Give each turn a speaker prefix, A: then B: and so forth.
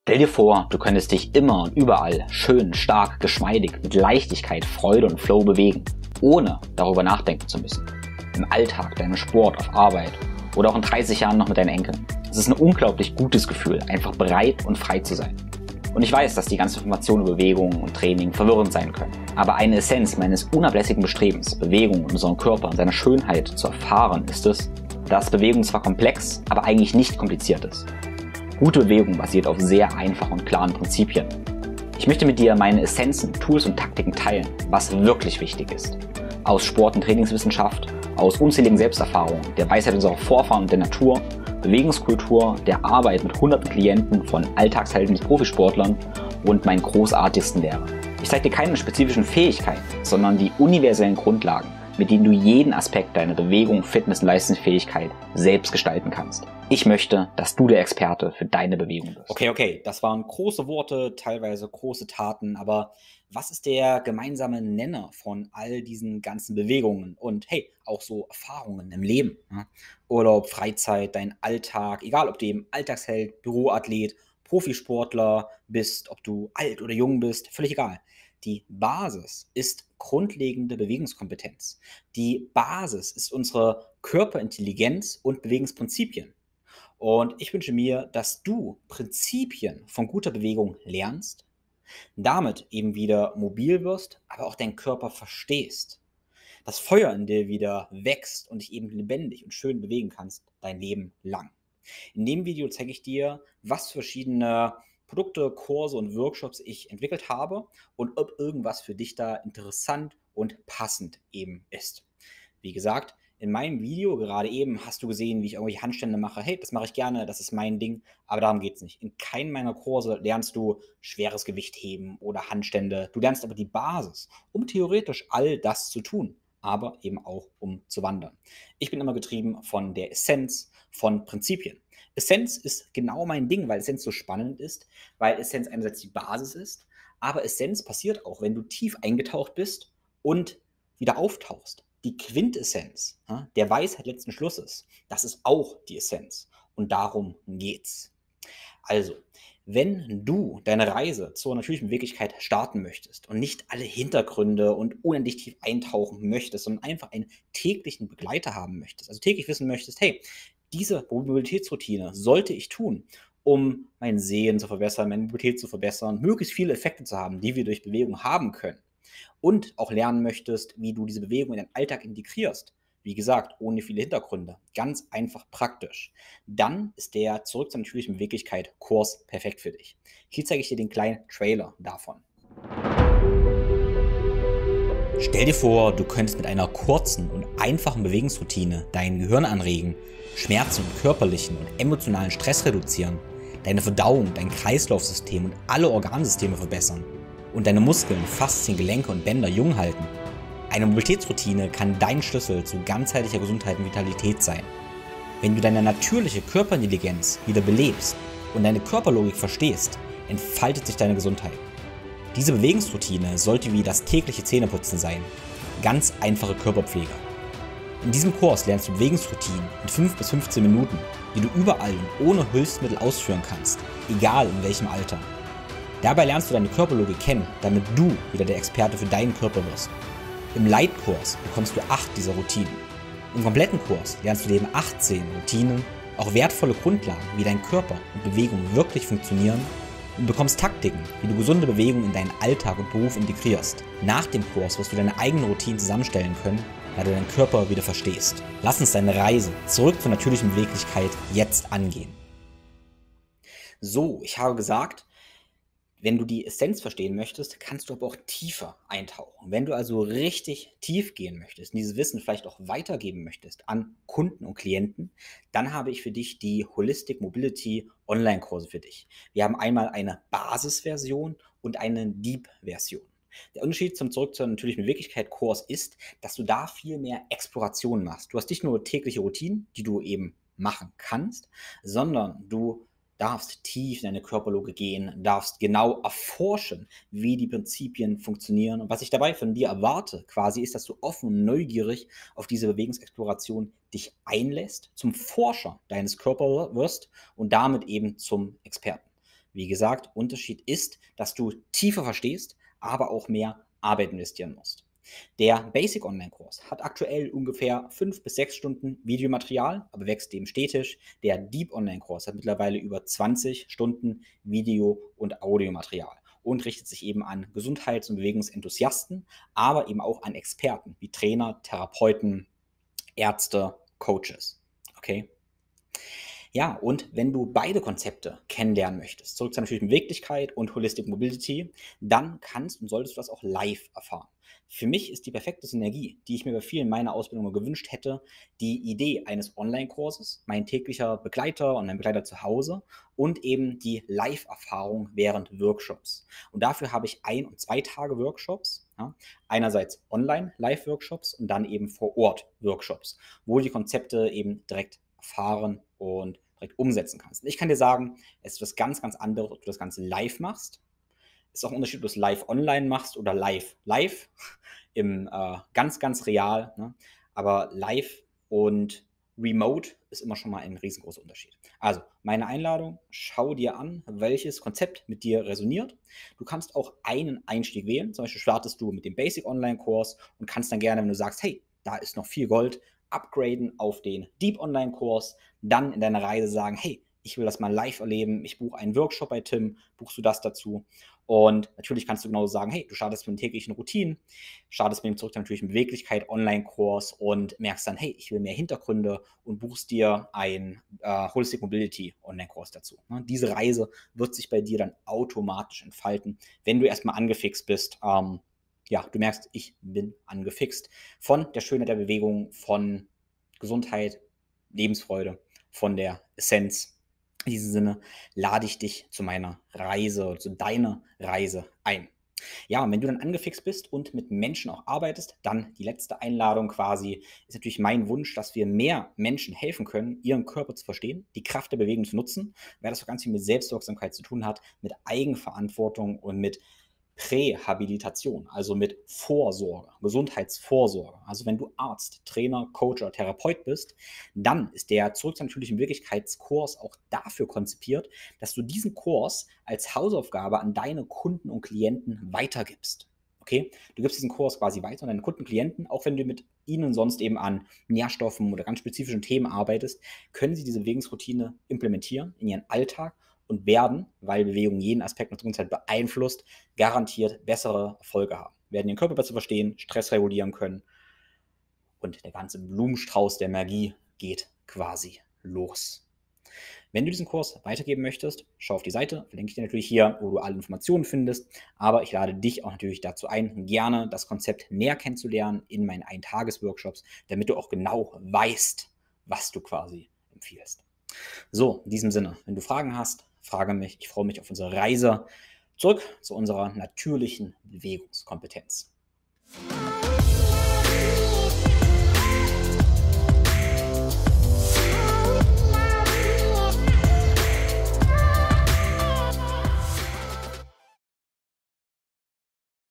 A: Stell dir vor, du könntest dich immer und überall schön, stark, geschmeidig, mit Leichtigkeit, Freude und Flow bewegen, ohne darüber nachdenken zu müssen. Im Alltag, deinem Sport, auf Arbeit oder auch in 30 Jahren noch mit deinen Enkeln. Es ist ein unglaublich gutes Gefühl, einfach bereit und frei zu sein. Und ich weiß, dass die ganzen Informationen über Bewegung und Training verwirrend sein können. Aber eine Essenz meines unablässigen Bestrebens, Bewegung in unserem Körper und seiner Schönheit zu erfahren, ist es, dass Bewegung zwar komplex, aber eigentlich nicht kompliziert ist. Gute Bewegung basiert auf sehr einfachen und klaren Prinzipien. Ich möchte mit dir meine Essenzen, Tools und Taktiken teilen, was wirklich wichtig ist. Aus Sport- und Trainingswissenschaft, aus unzähligen Selbsterfahrungen, der Weisheit unserer Vorfahren und der Natur, Bewegungskultur, der Arbeit mit hunderten Klienten von Alltagshelden bis Profisportlern und meinen großartigsten Lehrern. Ich zeige dir keine spezifischen Fähigkeiten, sondern die universellen Grundlagen, mit denen du jeden Aspekt deiner Bewegung, Fitness und Leistungsfähigkeit selbst gestalten kannst. Ich möchte, dass du der Experte für deine Bewegung bist.
B: Okay, das waren große Worte, teilweise große Taten, aber was ist der gemeinsame Nenner von all diesen ganzen Bewegungen und hey, auch so Erfahrungen im Leben? Ja? Urlaub, Freizeit, dein Alltag, egal ob du eben Alltagsheld, Büroathlet, Profisportler bist, ob du alt oder jung bist, völlig egal. Die Basis ist grundlegende Bewegungskompetenz. Die Basis ist unsere Körperintelligenz und Bewegungsprinzipien. Und ich wünsche mir, dass du Prinzipien von guter Bewegung lernst, damit eben wieder mobil wirst, aber auch deinen Körper verstehst. Das Feuer in dir wieder wächst und dich eben lebendig und schön bewegen kannst, dein Leben lang. In dem Video zeige ich dir, was für verschiedene Produkte, Kurse und Workshops ich entwickelt habe und ob irgendwas für dich da interessant und passend eben ist. Wie gesagt, in meinem Video gerade eben hast du gesehen, wie ich irgendwelche Handstände mache. Hey, das mache ich gerne, das ist mein Ding, aber darum geht es nicht. In keinem meiner Kurse lernst du schweres Gewicht heben oder Handstände. Du lernst aber die Basis, um theoretisch all das zu tun, aber eben auch um zu wandern. Ich bin immer getrieben von der Essenz, von Prinzipien. Essenz ist genau mein Ding, weil Essenz so spannend ist, weil Essenz einerseits die Basis ist, aber Essenz passiert auch, wenn du tief eingetaucht bist und wieder auftauchst. Die Quintessenz, ja, der Weisheit letzten Schlusses, das ist auch die Essenz. Und darum geht's. Also, wenn du deine Reise zur natürlichen Wirklichkeit starten möchtest und nicht alle Hintergründe und unendlich tief eintauchen möchtest, sondern einfach einen täglichen Begleiter haben möchtest, also täglich wissen möchtest, hey, diese Mobilitätsroutine sollte ich tun, um mein Sehen zu verbessern, meine Mobilität zu verbessern, möglichst viele Effekte zu haben, die wir durch Bewegung haben können. Und auch lernen möchtest, wie du diese Bewegung in deinen Alltag integrierst. Wie gesagt, ohne viele Hintergründe. Ganz einfach praktisch. Dann ist der Zurück zur natürlichen Beweglichkeit Kurs perfekt für dich. Hier zeige ich dir den kleinen Trailer davon. Stell dir vor, du könntest mit einer kurzen und einfachen Bewegungsroutine dein Gehirn anregen, Schmerzen und körperlichen und emotionalen Stress reduzieren, deine Verdauung, dein Kreislaufsystem und alle Organsysteme verbessern und deine Muskeln, Faszien, Gelenke und Bänder jung halten. Eine Mobilitätsroutine kann dein Schlüssel zu ganzheitlicher Gesundheit und Vitalität sein. Wenn du deine natürliche Körperintelligenz wieder belebst und deine Körperlogik verstehst, entfaltet sich deine Gesundheit. Diese Bewegungsroutine sollte wie das tägliche Zähneputzen sein. Ganz einfache Körperpflege. In diesem Kurs lernst du Bewegungsroutinen in 5 bis 15 Minuten, die du überall und ohne Hilfsmittel ausführen kannst, egal in welchem Alter. Dabei lernst du deine Körperlogik kennen, damit du wieder der Experte für deinen Körper wirst. Im Leitkurs bekommst du 8 dieser Routinen. Im kompletten Kurs lernst du neben 18 Routinen auch wertvolle Grundlagen, wie dein Körper und Bewegung wirklich funktionieren und bekommst Taktiken, wie du gesunde Bewegung in deinen Alltag und Beruf integrierst. Nach dem Kurs wirst du deine eigenen Routinen zusammenstellen können, da du deinen Körper wieder verstehst. Lass uns deine Reise zurück zur natürlichen Beweglichkeit jetzt angehen. So, ich habe gesagt, wenn du die Essenz verstehen möchtest, kannst du aber auch tiefer eintauchen. Wenn du also richtig tief gehen möchtest und dieses Wissen vielleicht auch weitergeben möchtest an Kunden und Klienten, dann habe ich für dich die Holistic Mobility Online-Kurse für dich. Wir haben einmal eine Basisversion und eine Deep-Version. Der Unterschied zum Zurück zur natürlichen Beweglichkeit-Kurs ist, dass du da viel mehr Exploration machst. Du hast nicht nur tägliche Routinen, die du eben machen kannst, sondern du darfst tief in deine Körperlogik gehen, darfst genau erforschen, wie die Prinzipien funktionieren. Und was ich dabei von dir erwarte, quasi, ist, dass du offen und neugierig auf diese Bewegungsexploration dich einlässt, zum Forscher deines Körpers wirst und damit eben zum Experten. Wie gesagt, Unterschied ist, dass du tiefer verstehst, aber auch mehr Arbeit investieren musst. Der Basic Online-Kurs hat aktuell ungefähr 5 bis 6 Stunden Videomaterial, aber wächst dem stetig. Der Deep Online-Kurs hat mittlerweile über 20 Stunden Video- und Audiomaterial und richtet sich eben an Gesundheits- und Bewegungsenthusiasten, aber eben auch an Experten wie Trainer, Therapeuten, Ärzte, Coaches. Okay? Ja, und wenn du beide Konzepte kennenlernen möchtest, zurück zur natürlichen Beweglichkeit und Holistic Mobility, dann kannst und solltest du das auch live erfahren. Für mich ist die perfekte Synergie, die ich mir bei vielen meiner Ausbildungen gewünscht hätte, die Idee eines Online-Kurses, mein täglicher Begleiter und mein Begleiter zu Hause und eben die Live-Erfahrung während Workshops. Und dafür habe ich 1- und 2 Tage Workshops, ja, einerseits Online-Live-Workshops und dann eben vor Ort Workshops, wo du die Konzepte eben direkt erfahren und direkt umsetzen kannst. Und ich kann dir sagen, es ist was ganz, ganz anderes, ob du das Ganze live machst. Ist auch ein Unterschied, ob du es live online machst oder live. Live im ganz, ganz real. Ne? Aber live und remote ist immer schon mal ein riesengroßer Unterschied. Also, meine Einladung, schau dir an, welches Konzept mit dir resoniert. Du kannst auch einen Einstieg wählen. Zum Beispiel startest du mit dem Basic Online-Kurs und kannst dann gerne, wenn du sagst, hey, da ist noch viel Gold, upgraden auf den Deep Online-Kurs, dann in deiner Reise sagen, hey, ich will das mal live erleben, ich buche einen Workshop bei Tim, buchst du das dazu? Und natürlich kannst du genau sagen, hey, du startest mit den täglichen Routinen, startest mit dem zurück natürlich mit Beweglichkeit Online-Kurs und merkst dann, hey, ich will mehr Hintergründe und buchst dir einen Holistic Mobility Online-Kurs dazu. Ne? Diese Reise wird sich bei dir dann automatisch entfalten, wenn du erstmal angefixt bist. Ja, du merkst, ich bin angefixt von der Schönheit der Bewegung, von Gesundheit, Lebensfreude, von der Essenz. In diesem Sinne lade ich dich zu meiner Reise oder zu deiner Reise ein. Ja, und wenn du dann angefixt bist und mit Menschen auch arbeitest, dann die letzte Einladung quasi ist natürlich mein Wunsch, dass wir mehr Menschen helfen können, ihren Körper zu verstehen, die Kraft der Bewegung zu nutzen, weil das auch ganz viel mit Selbstwirksamkeit zu tun hat, mit Eigenverantwortung und mit Prähabilitation, also mit Vorsorge, Gesundheitsvorsorge. Also wenn du Arzt, Trainer, Coach oder Therapeut bist, dann ist der Zurück zur natürlichen Wirklichkeitskurs auch dafür konzipiert, dass du diesen Kurs als Hausaufgabe an deine Kunden und Klienten weitergibst. Okay? Du gibst diesen Kurs quasi weiter an deine Kunden und Klienten, auch wenn du mit ihnen sonst eben an Nährstoffen oder ganz spezifischen Themen arbeitest, können sie diese Bewegungsroutine implementieren in ihren Alltag und werden, weil Bewegung jeden Aspekt unserer Gesundheit beeinflusst, garantiert bessere Erfolge haben. Werden ihren Körper besser verstehen, Stress regulieren können und der ganze Blumenstrauß der Magie geht quasi los. Wenn du diesen Kurs weitergeben möchtest, schau auf die Seite, verlinke ich dir natürlich hier, wo du alle Informationen findest. Aber ich lade dich auch natürlich dazu ein, gerne das Konzept näher kennenzulernen in meinen Eintages-Workshops, damit du auch genau weißt, was du quasi empfiehlst. So, in diesem Sinne, wenn du Fragen hast, frage mich. Ich freue mich auf unsere Reise zurück zu unserer natürlichen Bewegungskompetenz.